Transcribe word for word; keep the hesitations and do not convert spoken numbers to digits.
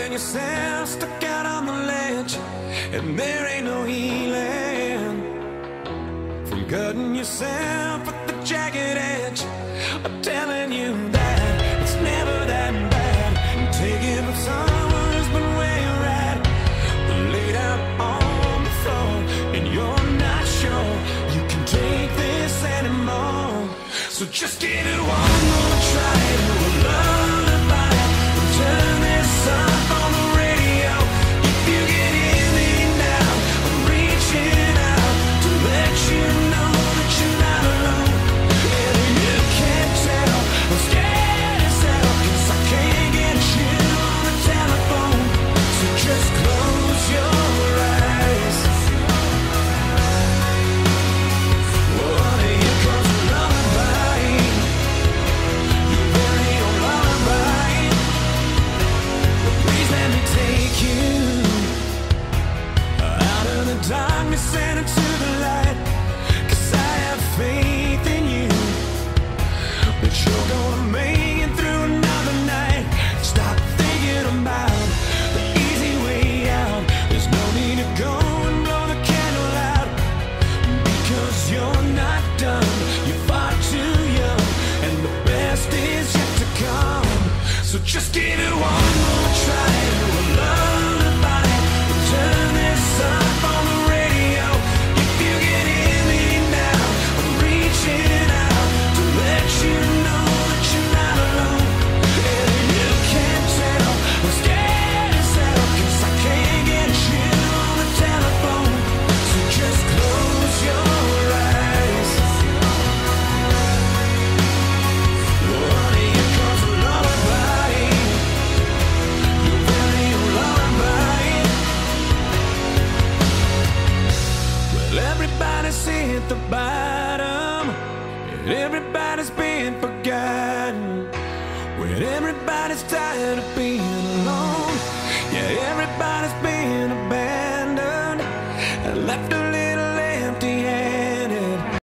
find yourself stuck out on the ledge, and there ain't no healing from cutting yourself at the jagged edge. I'm telling you that it's never that bad. And taking up someone who's been where you're at, laid out on the floor, and you're not sure you can take this anymore. So just give it one more try to a lullaby. Turn this up on the radio. If you can hear me now, I'm reaching out to let you know that you're not alone. And you can't tell, I'm scared as hell, 'cause I can't get you on the telephone. So just close your eyes. Oh, here comes a lullaby, your very own lullaby. Please let me take you out of the darkness and into the light, 'cause I have faith in you that you're gonna make it through another night. Stop thinking about the easy way out. There's no need to go and blow the candle out, because you're not done. You're far too young, and the best is yet to come. So just give it one more try to a lullaby. Turn this up on the radio. If you can hear me now, I'm reaching out to let you know that you're not alone. And you can't tell, I'm scared as hell, 'cause I can't get you on the telephone. So just close your eyes. Oh, here comes a lullaby, your very own lullaby. Well, everybody's hit the bottom, and everybody's been forgotten. When everybody's tired of being